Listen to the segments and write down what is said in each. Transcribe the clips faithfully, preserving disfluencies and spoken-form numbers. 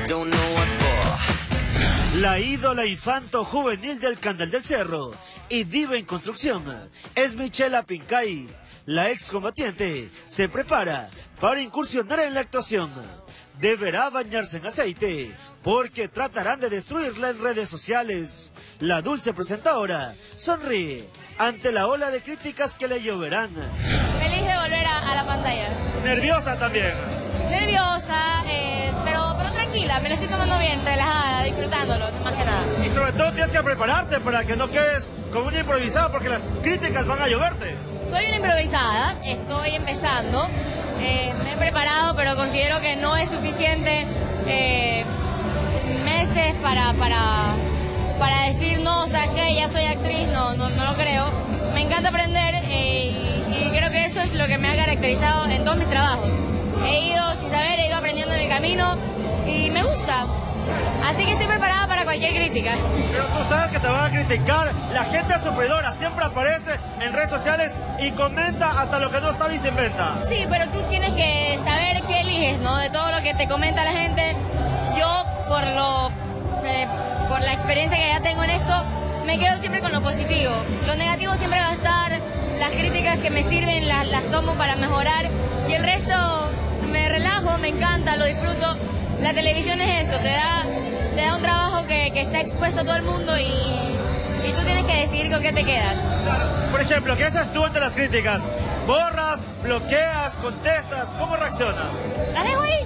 La ídola infanto juvenil del Candel del Cerro y diva en construcción es Michela Pincay. La excombatiente se prepara para incursionar en la actuación. Deberá bañarse en aceite porque tratarán de destruirla en redes sociales. La dulce presentadora sonríe ante la ola de críticas que le lloverán. Feliz de volver a, a la pantalla. ¿Nerviosa también? Nerviosa, eh, pero, pero tranquila, me lo estoy tomando bien, relajada, disfrutándolo, más que nada. Y sobre todo tienes que prepararte para que no quedes como una improvisada porque las críticas van a lloverte. Soy una improvisada, estoy empezando, eh, me he preparado, pero considero que no es suficiente eh, meses para, para, para decir, no, ¿sabes qué? Ya soy actriz, no, no, no lo creo. Me encanta aprender eh, y, y creo que eso es lo que me ha caracterizado en todos mis trabajos. He ido sin saber, he ido aprendiendo en el camino y me gusta. Así que estoy preparada para cualquier crítica. Pero tú sabes que te van a criticar. La gente sufridora siempre aparece en redes sociales y comenta hasta lo que no sabe y se inventa. Sí, pero tú tienes que saber qué eliges, ¿no? De todo lo que te comenta la gente. Yo, por lo, eh, por la experiencia que ya tengo en esto, me quedo siempre con lo positivo. Lo negativo siempre va a estar. Las críticas que me sirven las, las tomo para mejorar. Y el resto me relajo, me encanta, lo disfruto. La televisión es eso, te da, te da un trabajo que, que está expuesto a todo el mundo y, y tú tienes que decidir con qué te quedas. Por ejemplo, ¿qué haces tú ante las críticas? ¿Borras, bloqueas, contestas? ¿Cómo reaccionas? Las dejo ahí.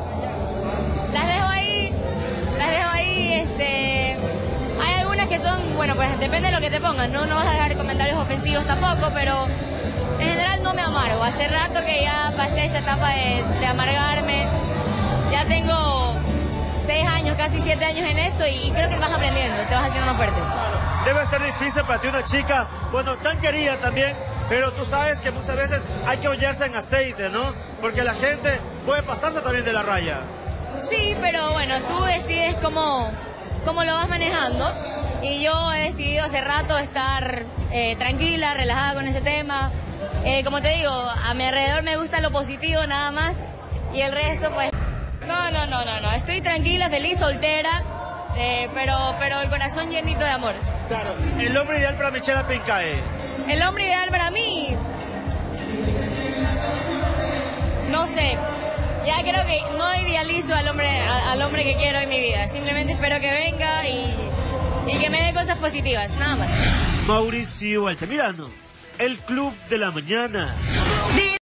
Las dejo ahí. Las dejo ahí. Este... Hay algunas que son, bueno, pues depende de lo que te pongan, ¿no? No vas a dejar comentarios ofensivos tampoco, pero en general no me amargo. Hace rato que ya pasé esa etapa de, de amargarme. Ya tengo seis años, casi siete años en esto y creo que vas aprendiendo, te vas haciendo más fuerte. Debe ser difícil para ti una chica, bueno, tan querida también, pero tú sabes que muchas veces hay que bañarse en aceite, ¿no? Porque la gente puede pasarse también de la raya. Sí, pero bueno, tú decides cómo, cómo lo vas manejando y yo he decidido hace rato estar eh, tranquila, relajada con ese tema. Eh, como te digo, a mi alrededor me gusta lo positivo nada más y el resto pues... No, no, no, no, no. Estoy tranquila, feliz, soltera, eh, pero, pero el corazón llenito de amor. Claro. ¿El hombre ideal para Michela Pincay? El hombre ideal para mí... No sé. Ya creo que no idealizo al hombre, al hombre que quiero en mi vida. Simplemente espero que venga y, y que me dé cosas positivas, nada más. Mauricio Altamirano, El Club de la Mañana.